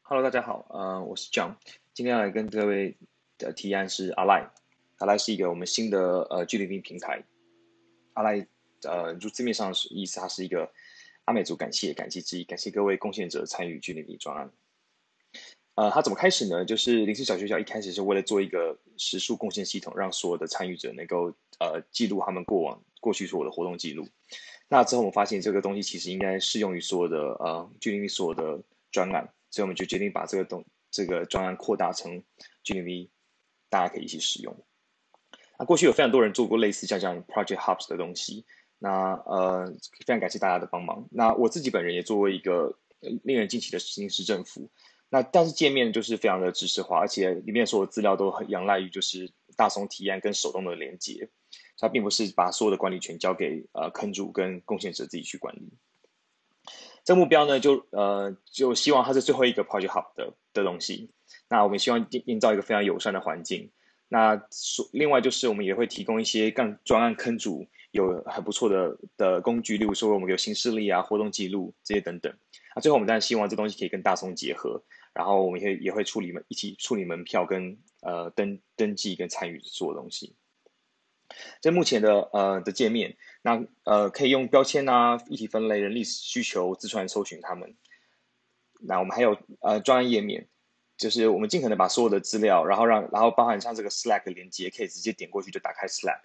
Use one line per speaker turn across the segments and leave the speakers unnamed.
Hello，大家好，我是 John，今天要来跟各位的提案是 Ally，Ally 是一个我们新的剧礼兵平台，Ally 就字面上是意思，它是一个阿美族感激之意，感谢各位贡献者参与剧礼兵专案。它怎么开始呢？就是林氏小学校一开始是为了做一个时数贡献系统，让所有的参与者能够记录他们过去所有的活动记录。那之后我们发现这个东西其实应该适用于所有的剧礼兵所有的专案，所以我们就决定把这个专案扩大成 GNV，大家可以一起使用。那过去有非常多人做过类似像这样 Project Hubs 的东西，那非常感谢大家的帮忙。那我自己本人也做过一个令人惊奇的新市政府，那但是界面就是非常的知识化，而且里面所有资料都很仰赖于就是大松提案跟手动的连接，它并不是把所有的管理权交给坑主跟贡献者自己去管理。这个目标呢，就希望它是最后一个 Project Hub 的东西。那我们希望营造一个非常友善的环境。那另外就是我们也会提供一些让专案坑主有很不错的工具，例如说我们有行事历啊、活动记录这些等等。那最后我们当然希望这东西可以跟大松结合，然后我们也会一起处理门票跟登记跟参与所有东西。这目前的界面，那可以用标签啊、议题分类、人力需求、自传搜寻它们。那我们还有专案页面，就是我们尽可能把所有的资料，然后包含像这个 Slack 的连接，可以直接点过去就打开 Slack。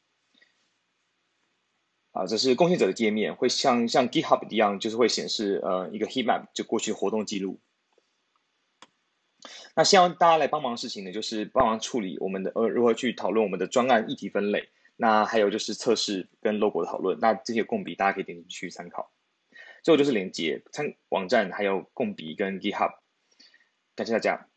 这是贡献者的界面，会像 GitHub 一样，就是会显示一个 heat map，就过去活动记录。那希望大家来帮忙的事情呢，就是帮忙处理我们的如何去讨论我们的专案议题分类，那还有就是测试跟 logo 的讨论，那这些共笔大家可以点进去参考。最后就是连接网站，还有共笔跟 GitHub，感谢大家。